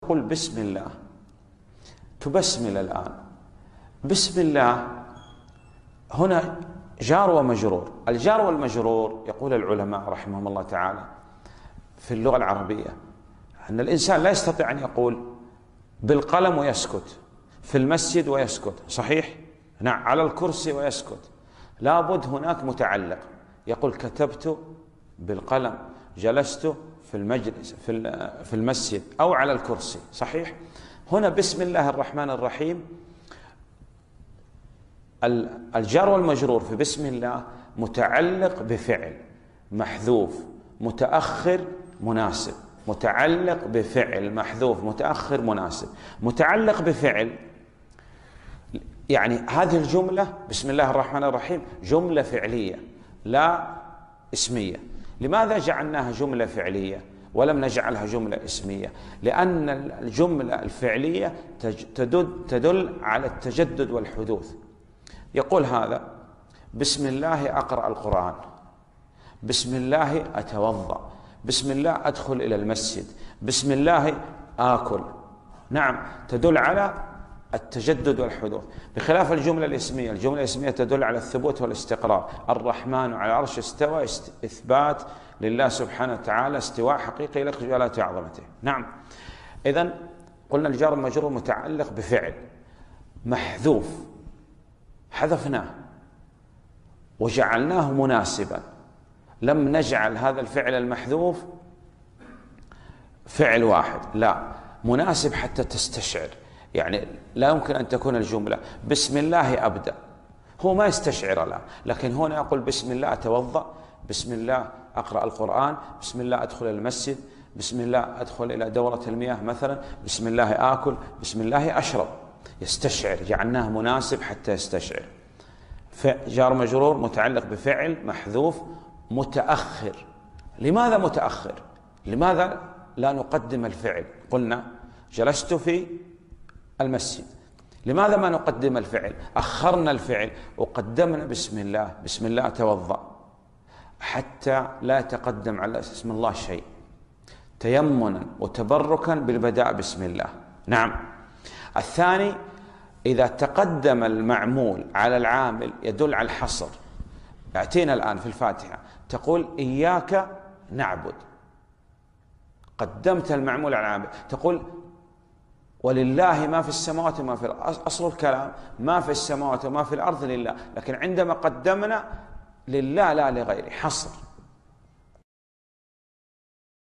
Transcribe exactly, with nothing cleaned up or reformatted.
قل بسم الله، تبسمل الآن. بسم الله هنا جار ومجرور. الجار والمجرور يقول العلماء رحمهم الله تعالى في اللغة العربية أن الإنسان لا يستطيع أن يقول بالقلم ويسكت، في المسجد ويسكت، صحيح؟ نعم، على الكرسي ويسكت. لابد هناك متعلق، يقول كتبت بالقلم، جلست في المجلس في المسجد أو على الكرسي، صحيح؟ هنا بسم الله الرحمن الرحيم الجار والمجرور في بسم الله متعلق بفعل محذوف متأخر مناسب، متعلق بفعل محذوف متأخر مناسب. متعلق بفعل يعني هذه الجملة بسم الله الرحمن الرحيم جملة فعلية لا اسمية. لماذا جعلناها جملة فعلية ولم نجعلها جملة اسمية؟ لأن الجملة الفعلية تدل على التجدد والحدوث. يقول هذا بسم الله أقرأ القرآن، بسم الله أتوضأ، بسم الله أدخل إلى المسجد، بسم الله آكل. نعم، تدل على التجدد والحدوث، بخلاف الجملة الاسمية. الجملة الاسمية تدل على الثبوت والاستقرار. الرحمن على العرش استوى، إثبات لله سبحانه وتعالى، استواء حقيقي يليق بجلالة عظمته. نعم، إذن قلنا الجار المجرور متعلق بفعل محذوف، حذفناه وجعلناه مناسبا، لم نجعل هذا الفعل المحذوف فعل واحد، لا، مناسب حتى تستشعر. يعني لا يمكن أن تكون الجملة بسم الله أبدأ، هو ما يستشعر لا، لكن هنا يقول بسم الله أتوضأ، بسم الله أقرأ القرآن، بسم الله أدخل المسجد، بسم الله أدخل إلى دورة المياه مثلا، بسم الله آكل، بسم الله أشرب. يستشعر، جعلناه مناسب حتى يستشعر. جار مجرور متعلق بفعل محذوف متأخر. لماذا متأخر؟ لماذا لا نقدم الفعل؟ قلنا جلست في المسجد، لماذا ما نقدم الفعل؟ أخرنا الفعل وقدمنا بسم الله، بسم الله أتوضأ، حتى لا يتقدم على اسم الله شيء، تيمنا وتبركا بالبداء بسم الله. نعم. الثاني إذا تقدم المعمول على العامل يدل على الحصر. يأتينا الآن في الفاتحة تقول إياك نعبد، قدمت المعمول على العامل. تقول ولله ما في السماوات وما في الأرض، أصل الكلام ما في السماوات وما في الأرض لله، لكن عندما قدمنا لله لا لغيره، حصر.